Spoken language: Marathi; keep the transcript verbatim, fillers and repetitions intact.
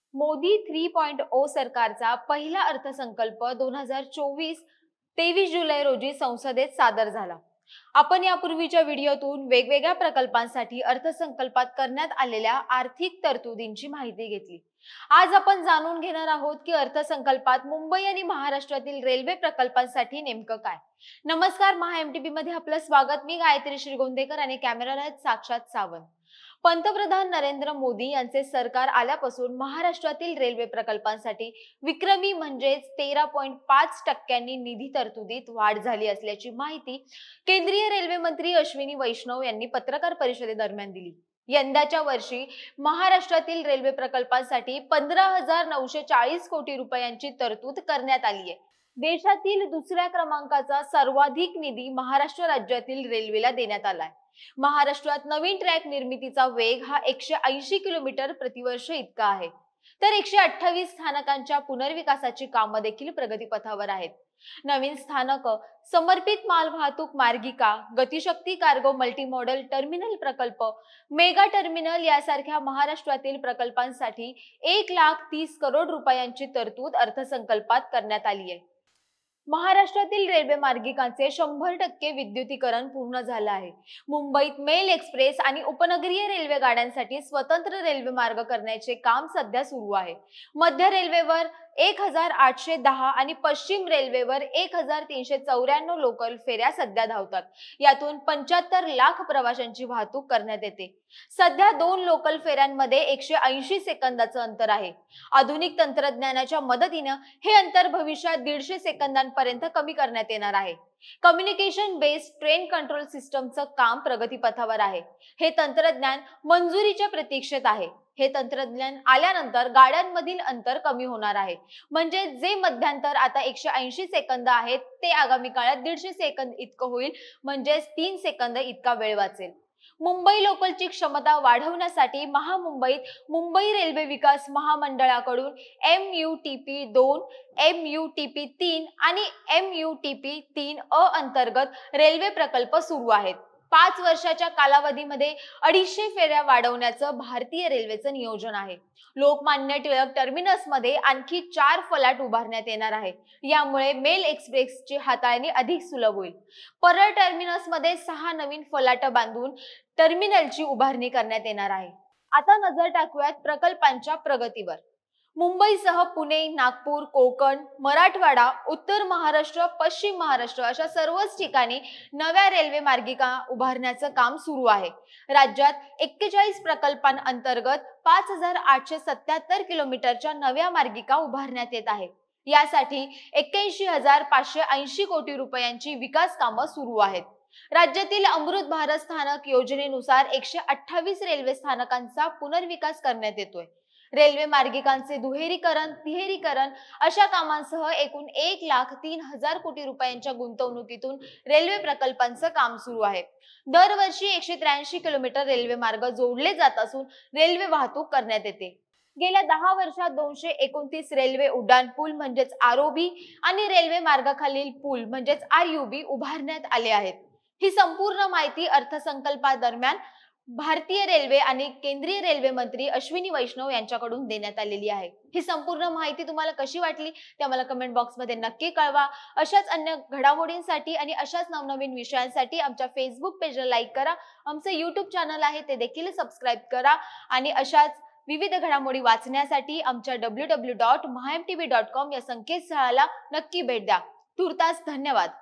मोदी थ्री पॉइंट ओ सरकारचा पहिला अर्थसंकल्प दोन हजार चोवीस तेवीस जुलै रोजी संसदेत सादर झाला। आपण यापूर्वीच्या व्हिडिओतून वेगवेगळ्या प्रकल्पांसाठी अर्थसंकल्पात करण्यात आलेल्या आर्थिक तरतुदींची माहिती घेतली। आज आपण जाणून घेणार आहोत की अर्थसंकल्पात मुंबई आणि महाराष्ट्रातील रेल्वे प्रकल्पांसाठी नेमकं काय। नमस्कार, महा एमटीबी मध्ये आपलं स्वागत। मी गायत्री श्रीगोंदेकर आणि कॅमेरावर आहेत साक्षात सावंत। पंतप्रधान नरेंद्र मोदी यांचे सरकार आल्यापासून महाराष्ट्रातील रेल्वे प्रकल्पांसाठी विक्रमी म्हणजेच तेरा पॉइंट पाच टक्क्यांनी निधी तरतुदीत वाढ झाली असल्याची माहिती केंद्रीय रेल्वे मंत्री अश्विनी वैष्णव यांनी पत्रकार परिषदेदरम्यान दिली। यंदाच्या वर्षी महाराष्ट्रातील रेल्वे प्रकल्पांसाठी पंधरा हजार नऊशे चाळीस कोटी रुपयांची तरतूद करण्यात आली आहे। देशातील दुसऱ्या क्रमांकाचा सर्वाधिक निधी महाराष्ट्र राज्यातील रेल्वेला देण्यात आलाय। महाराष्ट्रात नवीन ट्रॅक निर्मितीचा वेग हा एकशे ऐंशी किलोमीटर प्रतिवर्ष इतका आहे, तर एकशे अठ्ठावीस स्थानकांच्या पुनर्विकासाची कामं देखील प्रगतीपथावर आहेत। नवीन स्थानक, समर्पित मालवाहतूक मार्गिका, गतिशक्ती कार्गो मल्टीमॉडल टर्मिनल प्रकल्प, मेगा टर्मिनल यासारख्या महाराष्ट्रातील प्रकल्पांसाठी एक लाख तीस करोड रुपयांची तरतूद अर्थसंकल्पात करण्यात आली आहे। महाराष्ट्रातील रेल्वे मार्गिकांचे शंभर टक्के विद्युतीकरण पूर्ण झालं आहे। मुंबईत मेल एक्सप्रेस आणि उपनगरीय रेल्वे गाड्यांसाठी स्वतंत्र रेल्वे मार्ग करण्याचे काम सध्या सुरू आहे। मध्य रेल्वेवर एक हजार आठशे दहा आणि पश्चिम रेल्वेवर एक हजार तीनशे चौऱ्याण्णव लोकल फेऱ्या सध्या धावतात। यातून पंच्याहत्तर लाख प्रवाशांची वाहतूक करण्यात येते। सध्या दोन लोकल फेऱ्यांमध्ये एकशे ऐंशी सेकंदाचं अंतर आहे। आधुनिक तंत्रज्ञानाच्या मदतीने हे अंतर भविष्यात दीडशे सेकंदांपर्यंत कमी करण्यात येणार आहे। कम्युनिकेशन बेस्ड ट्रेन कंट्रोल सिस्टमचं काम प्रगतीपथावर आहे। हे तंत्रज्ञान मंजुरीच्या प्रतीक्षेत आहे। हे तंत्रज्ञान आल्यानंतर गाड्यांमधील अंतर कमी होणार आहे, म्हणजे जे मध्यांतर आता एकशे ऐंशी सेकंद आहे ते आगामी काळात दीडशे सेकंद इतकं होईल, म्हणजे तीन सेकंद इतका वेळ वाचेल। मुंबई लोकलची क्षमता वाढवण्यासाठी महामुंबईत मुंबई रेल्वे विकास महामंडळाकडून एम यू टी पी दोन, एम यू टी पी तीन आणि एम यू टी पी तीन अ अंतर्गत रेल्वे प्रकल्प सुरू आहेत। पाच वर्षाच्या कालावधीमध्ये अडीचशे फेऱ्या वाढवण्याचं भारतीय रेल्वेचं नियोजन आहे। लोकमान्य टिळक टर्मिनस मध्ये आणखी चार फलाट उभारण्यात येणार आहे। यामुळे मेल एक्सप्रेसची हाताळणी अधिक सुलभ होईल। परळ टर्मिनस मध्ये सहा नवीन फलाट बांधून टर्मिनलची उभारणी करण्यात येणार आहे। आता नजर टाकूयात प्रकल्पांच्या प्रगतीवर। मुंबईसह पुणे, नागपूर, कोकण, मराठवाडा, उत्तर महाराष्ट्र, पश्चिम महाराष्ट्र अशा सर्वच ठिकाणी नव्या रेल्वे मार्गिका उभारण्याचं काम सुरू आहे। राज्यात एक्केचाळीस प्रकल्पांअंतर्गत पाच हजार आठशे सत्याहत्तर किलोमीटरच्या नव्या मार्गिका उभारण्यात येत आहे। यासाठी एक्क्याऐंशी हजार पाचशे ऐंशी कोटी रुपयांची विकास कामं सुरू आहेत। राज्यातील अमृत भारत स्थानक योजनेनुसार एकशे अठ्ठावीस रेल्वे स्थानकांचा पुनर्विकास करण्यात येतोय। रेल्वे मार्गिकांचे दुहेरीकरण, तिहेरीकरण अशा कामांसह एकूण एक लाख तीन हजार कोटी रुपयांच्या गुंतवणुकीतून रेल्वे प्रकल्पांचं काम सुरू आहे। दरवर्षी एकशे त्र्याऐंशी किलोमीटर रेल्वे मार्ग जोडले जात असून रेल्वे वाहतूक करण्यात येते। गेल्या दहा वर्षात दोनशे एकोणतीस रेल्वे उड्डाण पूल म्हणजेच आर ओ बी आणि रेल्वे मार्गाखालील पूल म्हणजेच आर यू बी उभारण्यात आले आहेत। ही संपूर्ण माहिती अर्थसंकल्पादरम्यान भारतीय रेल्वे आणि केंद्रीय रेल्वे मंत्री अश्विनी वैष्णव यांच्याकडून देण्यात आलेली आहे। ही संपूर्ण माहिती तुम्हाला कशी वाटली ते आम्हाला कमेंट बॉक्समध्ये नक्की कळवा। अशाच अन्य घडामोडींसाठी आणि अशाच नवनवीन विषयांसाठी आमच्या फेसबुक पेजला लाईक करा, आमचे यूट्यूब चॅनल आहे ते देखील सबस्क्राईब करा आणि अशाच विविध घडामोडी वाचण्यासाठी आमच्या W W W dot Maha M T B dot com या संकेतस्थळाला नक्की भेट द्या। तुर्तास धन्यवाद।